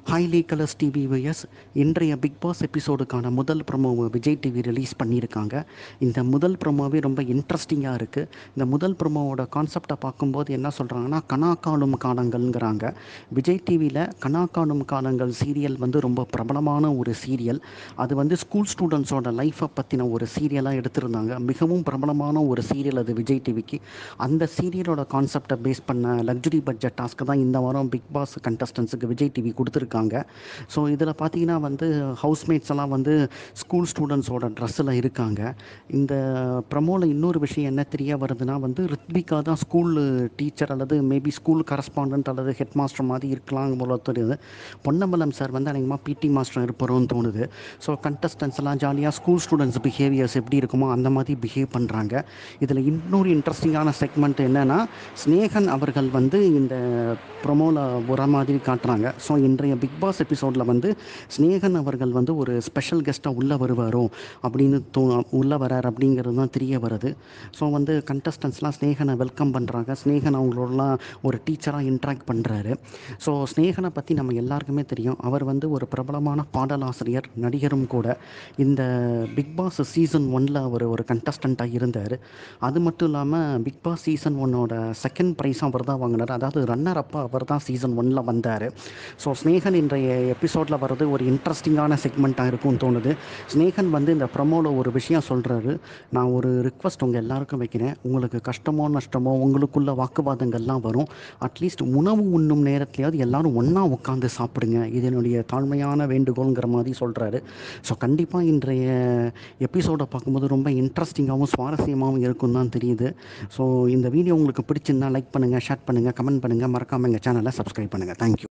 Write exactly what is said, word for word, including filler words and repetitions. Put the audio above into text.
Highly colors TV viewers இன்றைய big boss எபிசோடுக்கான முதல் ப்ரொமோவை விஜய் டிவி ரிலீஸ் பண்ணியிருக்காங்க. இந்த முதல் ப்ரொமோவே ரொம்ப இன்ட்ரெஸ்டிங்காக இருக்குது. இந்த முதல் ப்ரொமோவோட கான்செப்டை பார்க்கும்போது என்ன சொல்கிறாங்கன்னா, கனா காணும் காலங்கள்ங்கிறாங்க. விஜய் டிவியில் கனா காணும் காலங்கள் சீரியல் வந்து ரொம்ப பிரபலமான ஒரு சீரியல். அது வந்து ஸ்கூல் ஸ்டூடெண்ட்ஸோட லைஃப்பை பற்றின ஒரு சீரியலாக எடுத்திருந்தாங்க. மிகவும் பிரபலமான ஒரு சீரியல் அது விஜய் டிவிக்கு. அந்த சீரியலோட கான்செப்டை பேஸ் பண்ண லக்ஸுரி பட்ஜெட் டாஸ்க்கு தான் இந்த வாரம் பிக் பாஸ் கண்டஸ்டன்ஸுக்கு விஜய் டிவி கொடுத்துருக்காங்க. ஸோ இதில் பார்த்தீங்கன்னா வந்து ஹவுஸ்மேட்ஸ் எல்லாம் வந்து ஸ்கூல் ஸ்டூடெண்ட்ஸோட ட்ரெஸ்ஸில் இருக்காங்க. இந்த ப்ரமோவில் இன்னொரு விஷயம் என்ன தெரிய வருதுன்னா வந்து ரித்விகா தான் ஸ்கூல் டீச்சர் அல்லது மேபி ஸ்கூல் கரஸ்பாண்டன்ட் அல்லது ஹெட் மாஸ்டர் மாதிரி இருக்கலாம் போல தெரியுது. பொன்னம்பலம் சார் வந்து அநேகமாக பிடி மாஸ்டர் இருப்பாரோன்னு தோணுது. ஸோ கண்டஸ்டன்ஸ் எல்லாம் ஜாலியாக ஸ்கூல் ஸ்டூடெண்ட்ஸ் பிஹேவியர்ஸ் எப்படி இருக்குமோ அந்த மாதிரி பிஹேவ் பண்ணுறாங்க. இதில் இன்னொரு இன்ட்ரெஸ்டிங்கான செக்மெண்ட் என்னென்னா, ஸ்னேகன் அவர்கள் வந்து இந்த ப்ரொமோவில் ஒரு மாதிரி காட்டுறாங்க. ஸோ இன்றைய பிக் பாஸ் எபிசோடில் வந்து ஸ்னேகன் அவர்கள் வந்து ஒரு ஸ்பெஷல் கெஸ்ட்டாக உள்ளே வருவாரோ அப்படின்னு தோ உள்ளே வரார் அப்படிங்கிறது தான் தெரிய வருது. ஸோ வந்து கண்டஸ்டன்ஸ்லாம் ஸ்னேகனை வெல்கம் பண்ணுறாங்க. ஸ்னேகன் அவங்களோடலாம் ஒரு டீச்சராக இன்ட்ராக்ட் பண்ணுறாரு. ஸோ ஸ்னேகனை பற்றி நம்ம எல்லாருக்குமே தெரியும். அவர் வந்து ஒரு பிரபலமான பாடலாசிரியர், நடிகரும் கூட. இந்த பிக் பாஸ் சீசன் ஒன்னில் அவர் ஒரு கண்டஸ்டண்ட்டாக இருந்தார். அது மட்டும் இல்லாமல் பிக் பாஸ் சீசன் ஒன்னோட செகண்ட் ப்ரைஸும் அவர் தான் வாங்கினார். அதாவது ரன்னர் அப்பா அவர் தான் சீசன் ஒன்னில் வந்தார். ஸோ ஸ்னேகன் இன்றைய எபிசோடில் வர்றது ஒரு இன்ட்ரெஸ்டிங்கான செக்மெண்ட்டாக இருக்கும்னு தோணுது. ஸ்னேகன் வந்து இந்த ப்ரமோவில் ஒரு விஷயம் சொல்கிறாரு. நான் ஒரு ரிக்வஸ்ட் உங்கள் எல்லாருக்கும் வைக்கிறேன். உங்களுக்கு கஷ்டமோ நஷ்டமோ உங்களுக்குள்ள வாக்குவாதங்கள்லாம் வரும். அட்லீஸ்ட் உணவு உண்ணும் நேரத்துலையாவது எல்லாரும் ஒன்றா உட்காந்து சாப்பிடுங்க. இது என்னுடைய தாழ்மையான வேண்டுகோளுங்கிற மாதிரி சொல்கிறாரு. ஸோ கண்டிப்பாக இன்றைய எபிசோடை பார்க்கும்போது ரொம்ப இன்ட்ரெஸ்டிங்காகவும் சுவாரஸ்யமாகவும் இருக்கும் தான் தெரியுது. ஸோ இந்த வீடியோ உங்களுக்கு பிடிச்சிருந்தா லைக் பண்ணுங்கள், ஷேர் பண்ணுங்கள், கமெண்ட் பண்ணுங்கள். மறக்காமல் எங்கள் சேனலை சப்ஸ்கிரைப் பண்ணுங்கள். தேங்க்யூ.